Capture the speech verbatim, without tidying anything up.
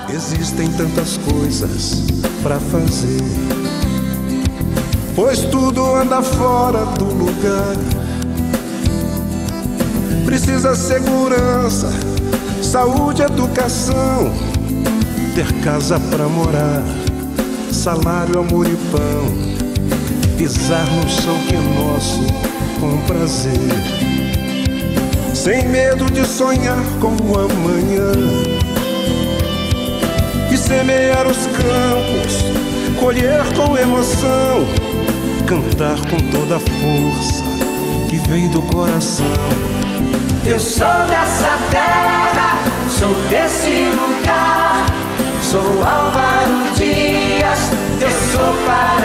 Existem tantas coisas pra fazer, pois tudo anda fora do lugar. Precisa segurança, saúde, educação, ter casa pra morar, salário, amor e pão, pisar no chão que é nosso com prazer, sem medo de sonhar com o amanhã, e semear os campos, colher com emoção, cantar com toda a força que vem do coração. Eu sou dessa terra, sou desse lugar, sou Álvaro Dias, eu sou Paraná.